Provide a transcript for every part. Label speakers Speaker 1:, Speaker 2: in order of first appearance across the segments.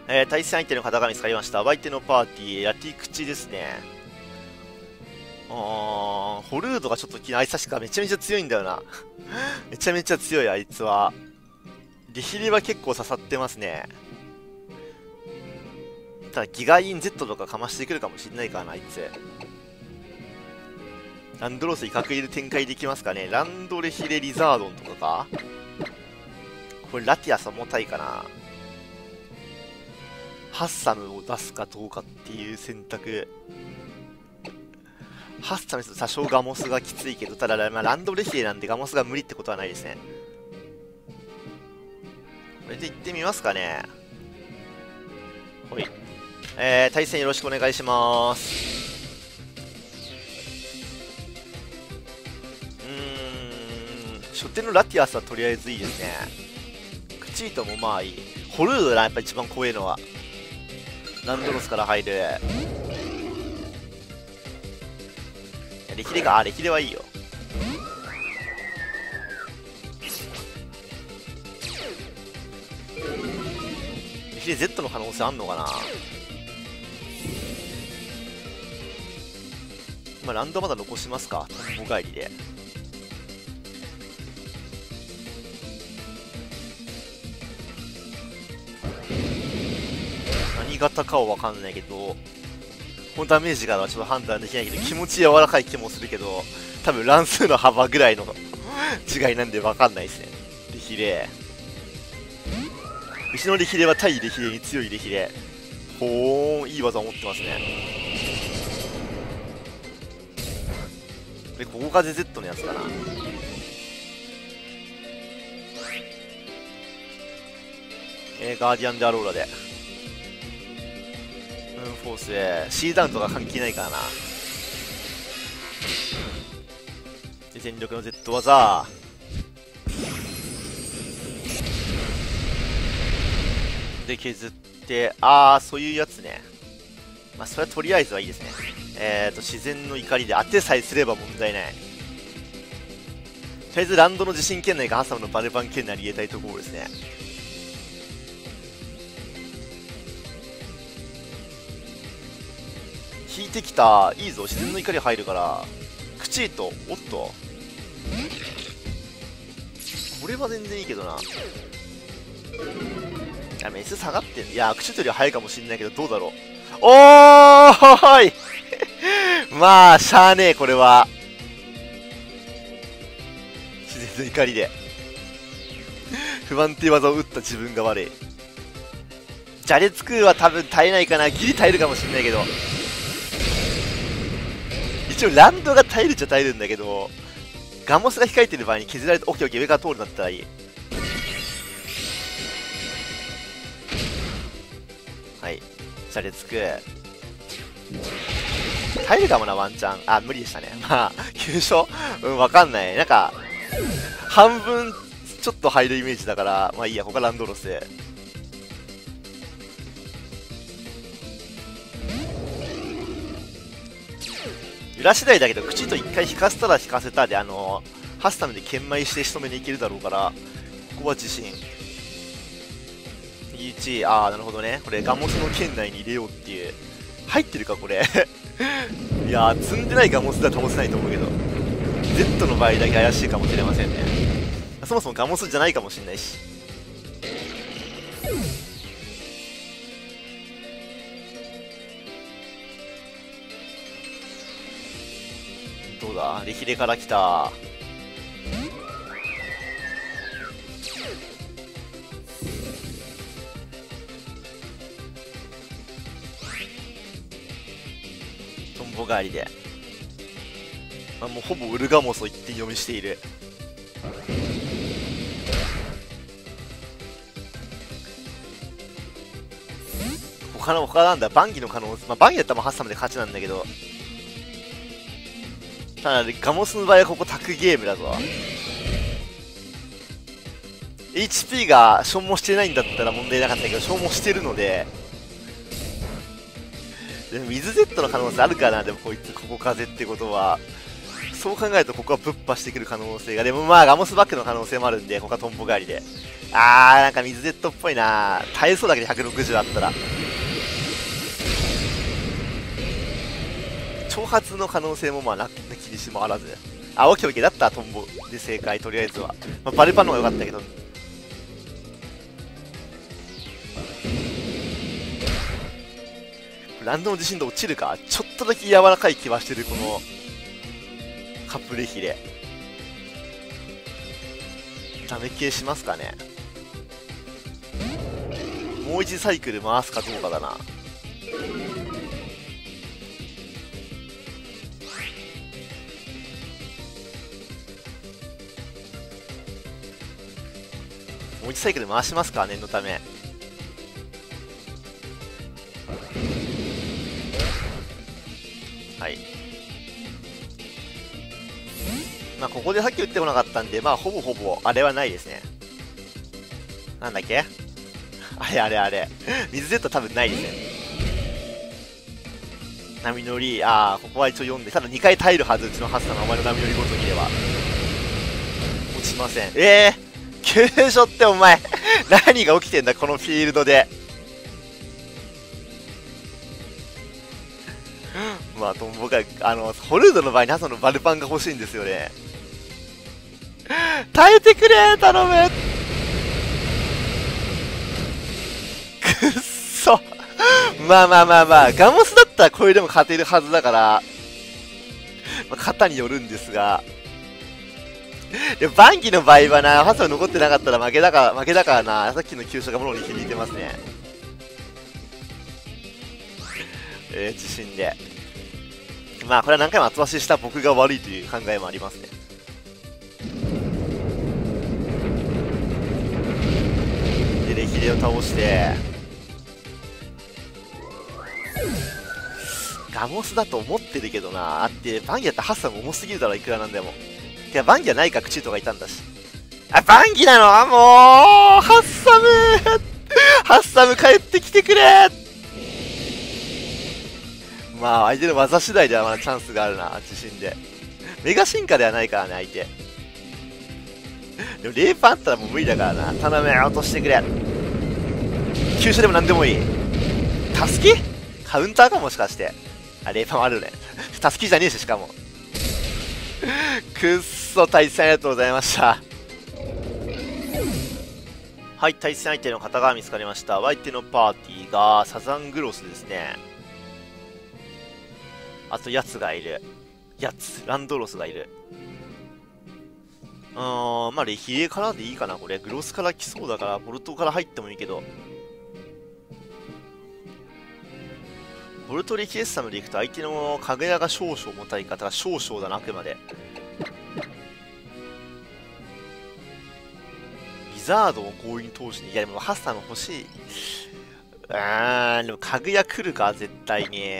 Speaker 1: 対戦相手の方が見つかりました。相手のパーティー、ヤティクチですね。ホルードがちょっとあいつ確かめちゃめちゃ強いんだよな。めちゃめちゃ強い、あいつは。リヒリは結構刺さってますね。ただ、ギガイン Z とかかましてくるかもしんないからな、あいつ。ランドロス威嚇入れ展開できますかね。ランドレヒレリザードンとかか。これラティアス重たいかな。ハッサムを出すかどうかっていう選択。ハッサムですと多少ガモスがきついけど、ただ、ランドレヒレなんでガモスが無理ってことはないですね。これで行ってみますかね。ほい。対戦よろしくお願いします。初手のラティアスはとりあえずいいですね。クチートもまあいい。ホルードだな、やっぱ一番怖いのは。ランドロスから入る。レキレか。レキレはいいよ。レキレ Z の可能性あんのかな。まあランドまだ残しますか。トンボ帰りで。何型かは分かんないけど、このダメージからはちょっと判断できないけど、気持ち柔らかい気もするけど、多分乱数の幅ぐらいの違いなんで分かんないですね。リヒレ。うちのリヒレは対リヒレに強いリヒレ。ほーん、いい技を持ってますね。で、ここ風 Z のやつかな。ガーディアンでアローラで。フォース、C ダウンとか関係ないからな。で、全力の Z 技。で、削って、そういうやつね。まあ、それはとりあえずはいいですね。自然の怒りで当てさえすれば問題ない。とりあえずランドの地震圏内かハサムのバルバン圏内に入れたいところですね。引いてきた。いいぞ、自然の怒り入るから。クチート。おっと。これは全然いいけどな。メス下がってん。いや、クチートよりは早いかもしんないけど、どうだろう。おーいまあ、しゃーねえ、これは。自然の怒りで。不安定技を打った自分が悪い。ジャレツクーは多分耐えないかな。ギリ耐えるかもしんないけど。一応ランドが耐えるっちゃ耐えるんだけど、ガモスが控えてる場合に削られて、オッケーオッケー、上から通るんだったらいい。はい。じゃあ、つく。耐えるかもな、ワンチャン。無理でしたね。まあ、急所わかんない。なんか、半分ちょっと入るイメージだから、まあいいや、他ランドロス。裏次第だけど、口と一回引かせたら引かせたで、ハッサムで研磨して仕留めにいけるだろうから、ここは自信。1、なるほどね。これ、ガモスの圏内に入れようっていう。入ってるか、これ。いやー、積んでないガモスでは倒せないと思うけど、Z の場合だけ怪しいかもしれませんね。そもそもガモスじゃないかもしれないし。どうだ、リヒレから来た。トンボ帰りで、もうほぼウルガモスを一点読みしている。他なんだ、バンギの可能性、バンギだったらハッサムで勝ちなんだけど、ただ、ガモスの場合はここタクゲームだぞ。HP が消耗してないんだったら問題なかったけど、消耗してるので、でも水 Z の可能性あるかな。でもこいつ、ここ風ってことは、そう考えるとここはぶっ破してくる可能性が、でもまあガモスバックの可能性もあるんで、ここはトンボ帰りで。 なんか水ジェットっぽいな。耐えそうだけど160あったら。挑発の可能性もまあなきにしもあらず。オッケーオッケーだったらトンボで正解、とりあえずは。まあ、バルパンの方が良かったけど。ランドの地震で落ちるか。ちょっとだけ柔らかい気はしてる、このカプレヒレ。ダメ系しますかね。もう一サイクル回すかどうかだな。もう一サイクル回しますか、念のため。はい。まあここでさっき打ってこなかったんで、まあほぼほぼあれはないですね。なんだっけあれ。水ジェット多分ないですね。波乗り、ここは一応読んで、ただ2回耐えるはず、うちのハッサンのお前の波乗りごときでは。落ちません。急所ってお前、何が起きてんだ、このフィールドで。まあ、僕は、ホルードの場合にハッサンのバルパンが欲しいんですよね。耐えてくれ頼むくっそまあ、ガモスだったらこれでも勝てるはずだから、まあ、肩によるんですが、でもバンギの場合はな、ハサウ残ってなかったら負けだからな、さっきの急所がもろに響いてますね。自信で。まあ、これは何回も後出しした僕が悪いという考えもありますね。で、レヒレを倒して、ガモスだと思ってるけどな。バンギだったらハッサン重すぎるだろ、いくらなんでも。てか、バンギはないか、クチュートがいたんだし。バンギなのもうハッサム帰ってきてくれまあ、相手の技次第ではまだチャンスがあるな、自信で。メガ進化ではないからね、相手。でも、レーパンあったらもう無理だからな。頼め、落としてくれ。急所でも何でもいい。タスキカウンターかもしかして。レーパンもあるね。タスキじゃねえし、しかも。くっそ、対戦ありがとうございました。はい、対戦相手の方が見つかりました。お相手のパーティーがサザングロスですね。あと、ヤツがいる。ランドロスがいる。まあ、レヒレからでいいかな、これ。グロスから来そうだから、ボルトから入ってもいいけど。ボルトリキエッサムでいくと相手のかぐやが少々重たい方が少々だな、あくまで。リザードを強引投手に。いや、でもハッサム欲しい。でもかぐや来るか、絶対に。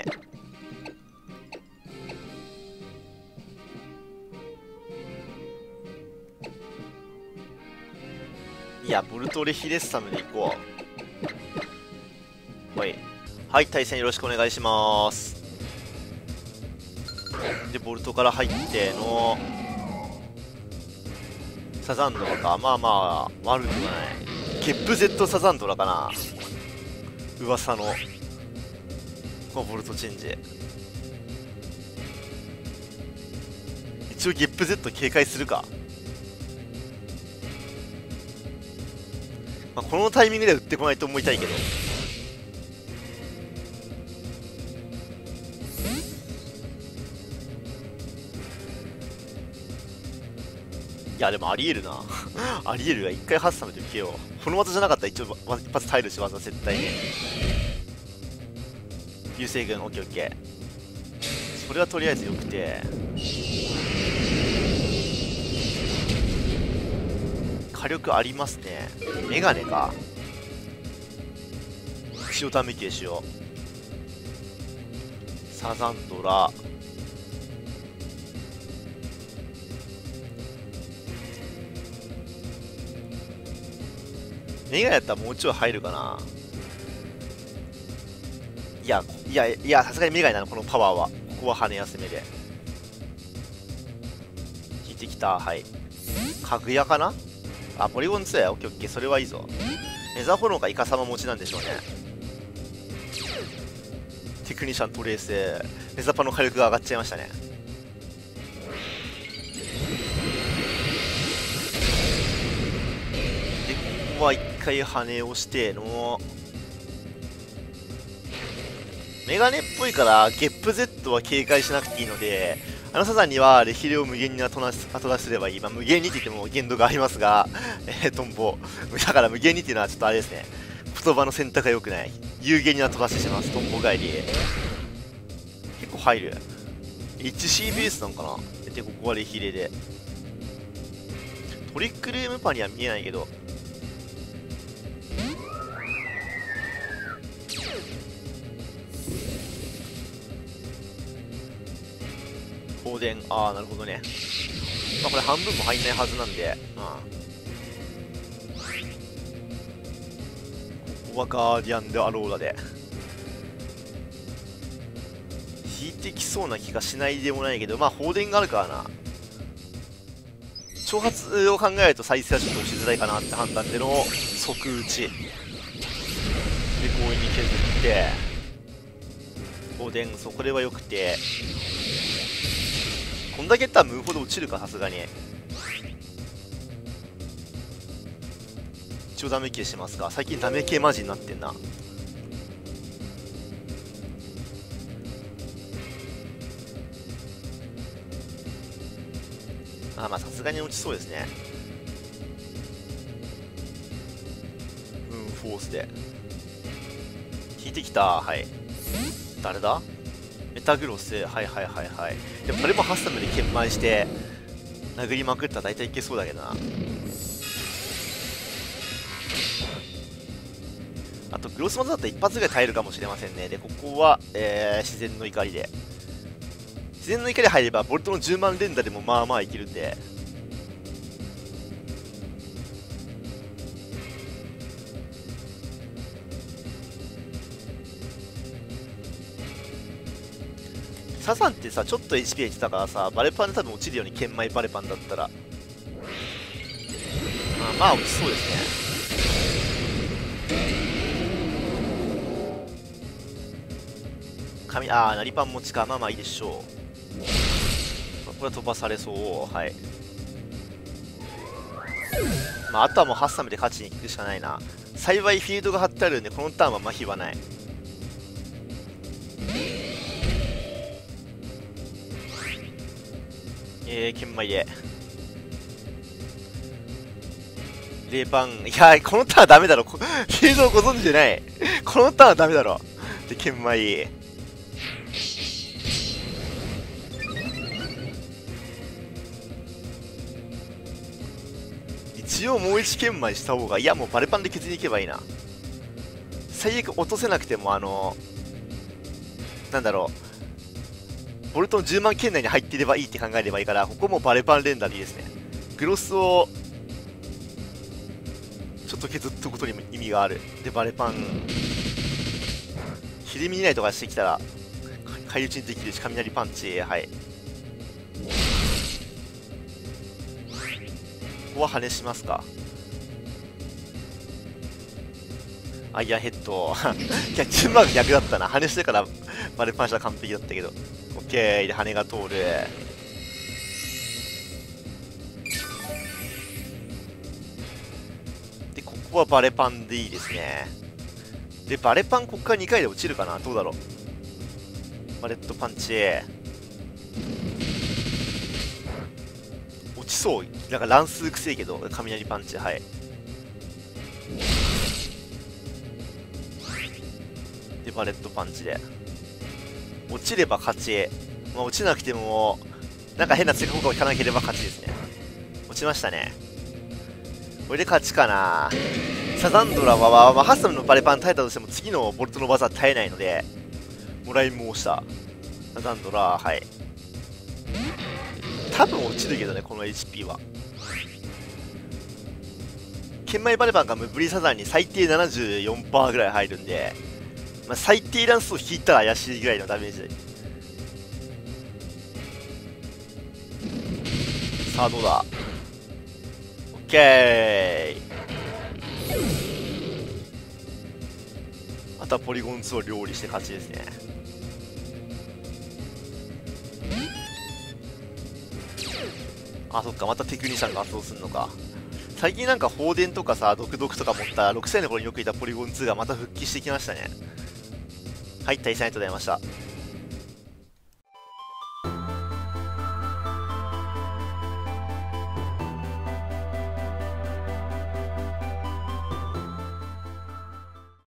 Speaker 1: いや、ボルトレヒレッサムでいこう。はい、対戦よろしくお願いします。で、ボルトから入っての、サザンドラか。まあ、悪くない。ゲップ Z サザンドラかな。噂の、このボルトチェンジ。一応ゲップ Z 警戒するか。まあ、このタイミングでは打ってこないと思いたいけど。いや、でもありえるな。ありえるが、一回ハッサムで受けよう。この技じゃなかったら一応一発耐えるし、技絶対に。流星群、オッケーオッケー。それはとりあえずよくて。火力ありますね。メガネか。塩ダメ系しよう。サザンドラ。メガネやったらもうちょい入るかな。いや、さすがにメガネなの、このパワーは。ここは羽休めで。効いてきた、はい。かぐやかなあ、ポリゴン2や。オッケーオッケー、それはいいぞ。メザーフォローがイカサマ持ちなんでしょうね。テクニシャントレース、メザパの火力が上がっちゃいましたね。で、ここは一回羽をしての、メガネっぽいからゲップ Z は警戒しなくていいので、あのサザンにはレヒレを無限に後出しすればいい。まあ、無限にって言っても限度がありますが、トンボ。だから無限にっていうのはちょっとあれですね。言葉の選択が良くない。有限に後出しします。トンボ帰り。結構入る。1C ベースなんかな。で、ここはレヒレで。トリックルームパには見えないけど。放電、ああ、なるほどね。まあ、これ半分も入んないはずなんで、ここはガーディアンでアローラで。引いてきそうな気がしないでもないけど、まあ、放電があるからな。挑発を考えると再生はちょっとしづらいかなって判断での即打ち。で、強引に削って、放電、そう、これは良くて、こんだけやったらムーほど落ちるか、さすがに。一応ダメ系しますか。最近ダメ系マジになってんな。あ、まあさすがに落ちそうですね。フォースで引いてきた。はい、誰だ。メタグロス。はいはいはいはい。でもこれもハッサムで研磨して殴りまくったら大体いけそうだけどな。あとグロスマズだったら一発ぐらい耐えるかもしれませんね。でここは、自然の怒りで、自然の怒り入ればボルトの10万連打でもまあまあいけるんで、サザンってさ、ちょっと HP がいってたからさ、バレパンで多分落ちるように研磨バレパンだったら、まあ落ちそうですね。ナリパン持ちか。まあまあいいでしょう。これは飛ばされそう。はい。まああとはもうハッサムで勝ちに行くしかないな。幸いフィールドが張ってあるんで、このターンは麻痺はない。研磨で。レバン、いやこのターンダメだろ。フィールドをご存知でない。このターンダメだろ。で、研磨いい。一応もう一研磨した方が、いやもうバレパンで削りに行けばいいな。最悪落とせなくてもなんだろう、ボルトの10万圏内に入っていればいいって考えればいいから、ここもバレパン連打でいいですね。グロスをちょっと削っておくことにも意味がある。でバレパンひれみないとかしてきたら返り討ちにできるし、雷パンチ。はい、ここは跳ねしますか。アイアンヘッドいやチームマーク逆だったな。跳ねしてからバレパンしたら完璧だったけど、オッケーで羽が通る。でここはバレパンでいいですね。でバレパンここから2回で落ちるかな。どうだろう。バレットパンチ落ちそう。なんか乱数くせえけど雷パンチ。はい、でバレットパンチで落ちれば勝ち。まあ、落ちなくてもなんか変な追加効果を引かなければ勝ちですね。落ちましたね。これで勝ちかな。サザンドラは、まあ、ハッサムのバレパン耐えたとしても次のボルトの技は耐えないので、もらい申したサザンドラ。はい、多分落ちるけどね、この HP は。研磨バレパンがブリサザンに最低 74% ぐらい入るんで、まあ、最低ランスを引いたら怪しいぐらいのダメージで。さあどうだ。 ッケー。あとはポリゴン2を料理して勝ちですね。あ、そっか、またテクニシャンが発動するのか。最近なんか放電とかさ、毒々とか持った6歳の頃によくいたポリゴン2がまた復帰してきましたね。はい、対戦ありがとうございました。